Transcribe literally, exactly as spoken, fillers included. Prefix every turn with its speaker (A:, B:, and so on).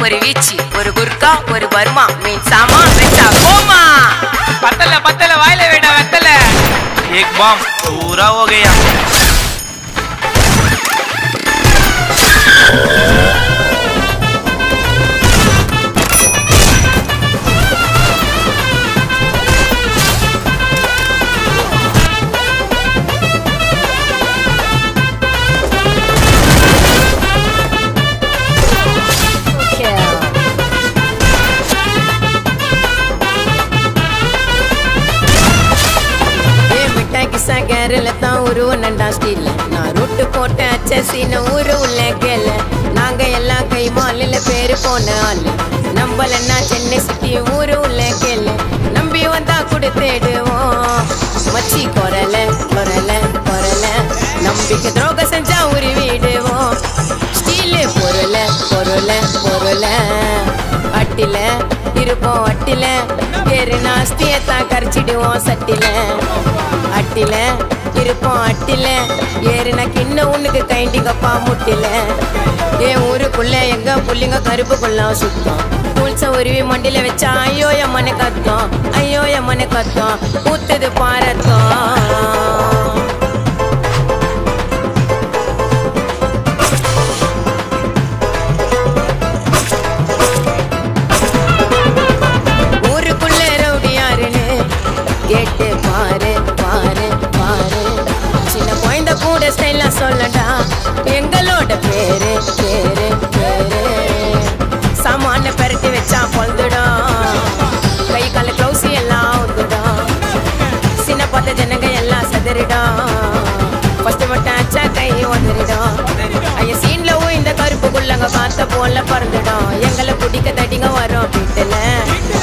A: ஒரு வீச்சி ஒரு குர்கா ஒரு பர்மா மீன் சாமா வெச்சா கோமா
B: पतल पतल वाले बेटा पतल एक बम पूरा हो गया
C: கேரளத்தா உருவ நண்டா ஸ்டீல்ல நான் ரூட்டு போட்ட அச்சசின ஊரு உள்ள கேள நாங்க எல்லாம் கை மாலில பேரு போன ஆளு நம்பலன்னா சென்னை சிட்டி ஊரு உள்ள கேள நம்பி வந்தா கூட தேடுவோம் மச்சி கொரல கொரல கொரல நம்பிக்கை துரோக செஞ்சா உரி விடுவோம் ஸ்டீலு பொருள பொருள பொருள அட்டில இருப்போம் அட்டில பேரு நாஸ்தியத்தான் கரைச்சிடுவோம் சட்டில அட்டில இருப்போம் அட்டில ஏறுனா கிண்ண உனக்கு கைண்டிங்கப்பா முட்டில என் ஊருக்குள்ள எங்க புள்ளிங்க கருப்புக்குள்ள சுத்தம் புல்ச உருவி மண்டில வச்சா ஐயோ எம்மனை கத்தோம் ஐயோ எம்மனை கத்தோம் ஊத்துது பாரத்தோம் கேட்டு பாரு பாரு பாரு சின்ன குழந்தை கூட ஸ்டைலா சொல்லடா எங்களோட பேரு பேரு பேரு சாமான பெரட்டி வச்சா பொழுதுடும் கை கால க்ளவுஸ் எல்லாம் வந்துடும் சின்ன பார்த்த ஜனங்க எல்லாம் சதறிடும் ஃபர்ஸ்ட் மட்டும் ஆச்சா கை வந்துடும் ஐயா சீன்ல இந்த கருப்புக்குள்ளங்க பார்த்த போல பறந்துடும் எங்களை பிடிக்க தடிங்க வரும் வீட்டுல